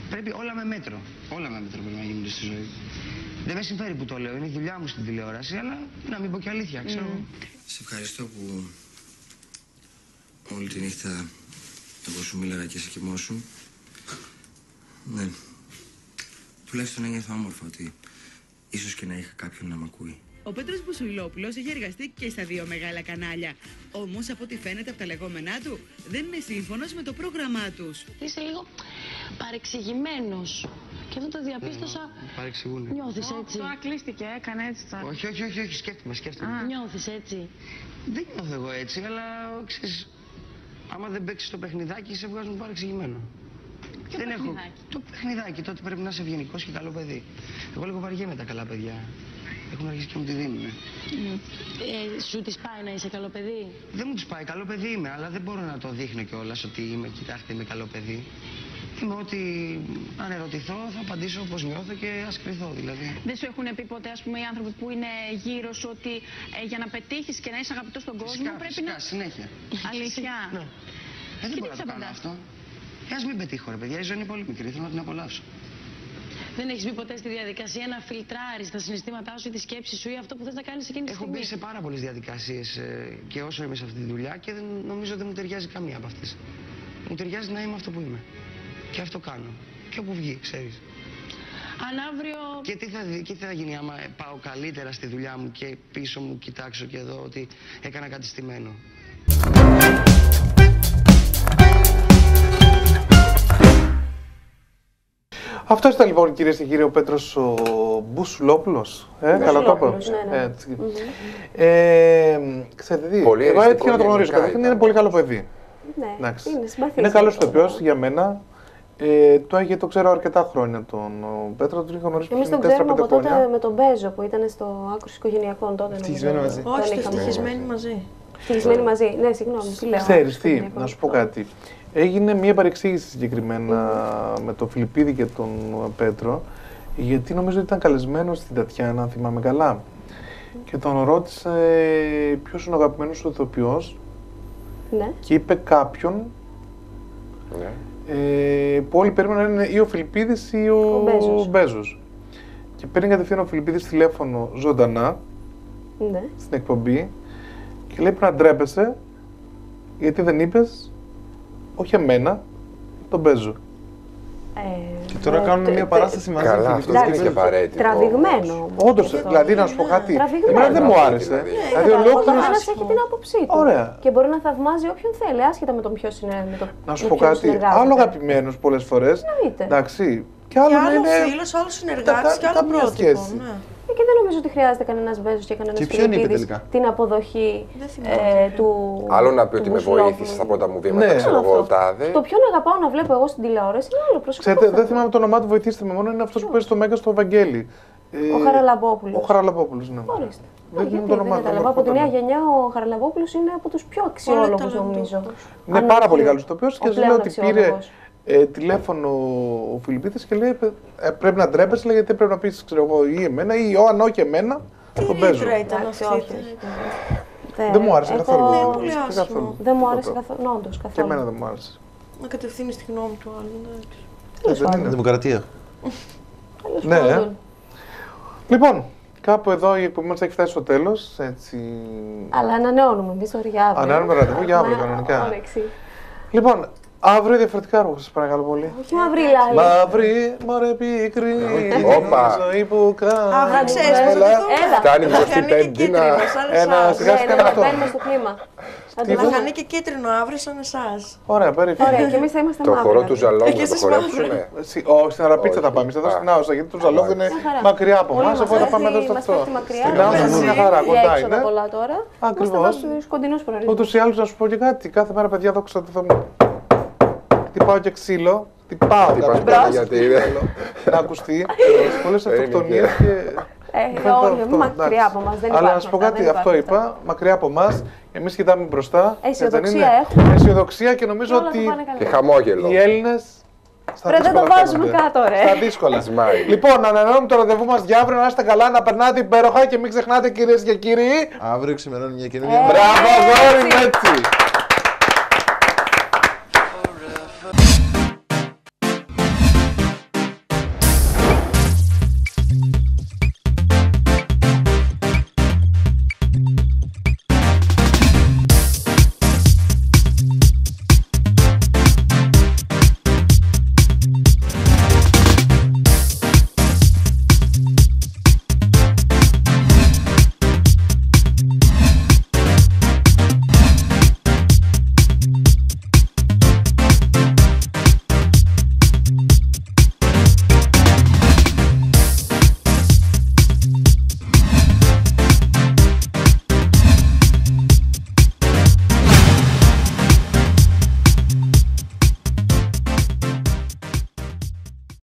Πρέπει όλα με μέτρο. Όλα με μέτρο πρέπει να γίνονται στη ζωή. Δεν με συμφέρει που το λέω, είναι η δουλειά μου στην τηλεόραση, αλλά να μην πω και αλήθεια, ξέρω. Σε ευχαριστώ που όλη τη νύχτα εγώ σου μίλαγα και σε κοιμόσουν. Ναι. Τουλάχιστον ένιωθα όμορφα ότι ίσως και να είχα κάποιον να μ' ακούει. Ο Πέτρος Μπουσουλόπουλος έχει εργαστεί και στα δύο μεγάλα κανάλια. Όμως, από ό,τι φαίνεται από τα λεγόμενά του, δεν είναι σύμφωνος με το πρόγραμμά τους. Είσαι λίγο παρεξηγημένος. Και αυτό το διαπίστωσα. Παρεξηγούνε. Νιώθεις έτσι? Τώρα κλείστηκε, έκανε έτσι τώρα. Όχι, σκέφτομαι. Νιώθεις έτσι? Δεν νιώθω εγώ έτσι, αλλά ξέρεις, άμα δεν παίξεις το παιχνιδάκι, σε βγάζουν παρεξηγημένο. Ποιο παιχνιδάκι? Το παιχνιδάκι, τότε πρέπει να είσαι ευγενικός και καλό παιδί. Εγώ λίγο βαριέμαι τα καλά παιδιά. Έχουν αρχίσει και μου τη δίνουν. Σου τις πάει να είσαι καλό παιδί? Δεν μου τις πάει, καλό παιδί είμαι, αλλά δεν μπορώ να το δείχνω κιόλας ότι είμαι, κοιτάξτε, είμαι καλό παιδί. Είμαι ότι αν ερωτηθώ θα απαντήσω όπως νιώθω και ας κρυθώ δηλαδή. Δεν σου έχουν πει ποτέ, ας πούμε, οι άνθρωποι που είναι γύρω σου ότι για να πετύχεις και να είσαι αγαπητός στον κόσμο πρέπει να... συνέχεια. Αλήθεια. Ναι. Δεν μπορώ να το κάνω αυτό. Ας μην πετύχω ρε παιδιά, η ζωή είναι πολύ μικρή, θέλω να την απολαύσω. Δεν έχεις μπει ποτέ στη διαδικασία να φιλτράρεις τα συναισθήματά σου ή τη σκέψη σου ή αυτό που θες να κάνεις εκείνη τη στιγμή? Έχω μπει σε πάρα πολλές διαδικασίες και όσο είμαι σε αυτή τη δουλειά και νομίζω δεν μου ταιριάζει καμία από αυτές. Μου ταιριάζει να είμαι αυτό που είμαι. Και αυτό κάνω. Και όπου βγει, ξέρεις. Αν αύριο... Και τι θα γίνει άμα πάω καλύτερα στη δουλειά μου και πίσω μου κοιτάξω και εδώ ότι έκανα κάτι στημένο. Αυτό ήταν λοιπόν, κυρίες και κύριοι, ο Πέτρος ο Μπουσουλόπουλος. Καλά το είπα. Ναι. Ξέρετε τι, εγώ έτυχε να το γνωρίζω. Καταρχήν είναι πολύ καλό παιδί. Ναι, είναι συμπαθής. Είναι καλός ηθοποιός για μένα. Το ξέρω αρκετά χρόνια τον Πέτρο, τον είχα γνωρίσει πριν 4-5 χρόνια. Εμείς τον ξέρουμε από τότε με τον Μπέζο που ήταν στο Άκρος Οικογενειακών τότε. Ευτυχισμένοι μαζί. Όχι, ευτυχισμένοι μαζί. Ευτυχισμένοι μαζί, ναι, συγγνώμη, τι λέω. Ξέρεις τι, να σου πω κάτι. Έγινε μια παρεξήγηση συγκεκριμένα με τον Φιλιππίδη και τον Πέτρο, γιατί νομίζω ότι ήταν καλεσμένος στην Τατιάνα, αν θυμάμαι καλά. Και τον ρώτησε ποιος είναι ο αγαπημένος του ηθοποιός. Ναι. Και είπε κάποιον. Ναι. Που όλοι περίμεναν να είναι ή ο Φιλιππίδης ή ο Μπέζος. Και παίρνει κατευθείαν ο Φιλιππίδης τηλέφωνο ζωντανά στην εκπομπή και λέει πρέπει να ντρέπεσαι γιατί δεν είπες όχι εμένα, τον Μπέζο. Και τώρα κάνουν μια παράσταση μαζί. Καλά, αυτό δεν είναι και απαραίτητο. Τραβηγμένο. Όντως, δηλαδή να σου πω κάτι. Εμένα δεν μου άρεσε. Δηλαδή, ο καθένας έχει την άποψή του. Ωραία. Και μπορεί να θαυμάζει όποιον θέλει, άσχετα με τον ποιος είναι. Να σου πω κάτι. Άλλο αγαπημένος πολλές φορές. Εντάξει. Και άλλο φίλος, άλλο συνεργάτης και άλλο πρότυπο. Και δεν νομίζω ότι χρειάζεται κανένας Μπέζος και κανένας Φιλιππίδης την αποδοχή του. Άλλο να πει ότι με βοήθησε στα πρώτα μου βήματα, ξέρω εγώ, τάδε. Το ποιον αγαπάω να βλέπω εγώ στην τηλεόραση είναι άλλο προσωπικό. Ξέρετε, δεν θυμάμαι το όνομά του, βοηθήστε με μόνο, είναι αυτός που παίζει στο Μέγκα στο Βαγγέλη. Ο Χαραλαμπόπουλος. Ο Χαραλαμπόπουλος, ναι. Ορίστε. Δεν θυμάμαι το όνομά του. Από τη νέα γενιά ο Χαραλαμπόπουλος είναι από τους πιο αξιόλογους νομίζω. Είναι πάρα πολύ καλός ηθοποιός και σας λέω ότι πήρε τηλέφωνο ο Φιλιππίδης και λέει πρέπει να ντρέπεσαι, γιατί πρέπει να πεις ξέρω εγώ ή εμένα ή αν όχι εμένα τον παίζω. Δεν μου άρεσε καθόλου. Δεν μου άρεσε καθόλου, όντως καθόλου. Και εμένα δεν μου άρεσε. Να κατευθύνει τη γνώμη του άλλου, δεν είναι δημοκρατία. Ναι. Λοιπόν, κάπου εδώ η εκπομπή μας έχει φτάσει στο τέλος. Αλλά ανανεώνουμε εμείς το για αύριο. Ανανεώνουμε ραντεβού για αύριο κανονικά. Λοιπόν, αύριο διαφορετικά ρούχα, σας παρακαλώ πολύ. Όχι μαύρη λάλη. Μαύρη, μωρέ πίκρη, ζωή που κάνει. Αύριο ξέρεις πώς θα κάνει μπροστή πέμπτη να... Σιγά σιγά αυτό. Μπαίνουμε στο κλίμα. Θα φανεί και κίτρινο αύριο σαν εσάς. Ωραία, περίπου. Ωραία, και εμείς θα είμαστε μαύροι. Το χορό του Ζαλόγου να το χορέψουμε. Όχι, στην Αραπίτσα θα πάμε, εδώ στην Άουσα, γιατί το Ζαλόγου είναι μακριά από εμάς, οπότε θα πάμε εδώ στο αυτό. Στην Άουσα είναι μια χαρά, κοντά είναι. Ακριβώς. Ούτως ή άλλως να σου πω και κάτι, κάθε μέρα παιδιά δόξα τω Θεώ. Χτυπάω και ξύλο. Χτυπάω γιατί να ακουστεί. Πολλές αυτοκτονίες και... μακριά από εμάς, δεν υπάρχει. Αλλά να σου πω κάτι, αυτό είπα, μακριά από εμάς. Εμείς κοιτάμε μπροστά. Αισιοδοξία έχουμε. Αισιοδοξία και νομίζω ότι και χαμόγελο. Οι Έλληνες πρέπει να το βάζουμε κάτω, ρε. Στα δύσκολα. Λοιπόν, ανανεώνουμε το ραντεβού μας για αύριο. Να είστε καλά, να περνάτε υπέροχα και μην ξεχνάτε, κυρίες και κύριοι. Αύριο ξημερώνει μια καινούργια. Μπράβο, αγόρι, έτσι.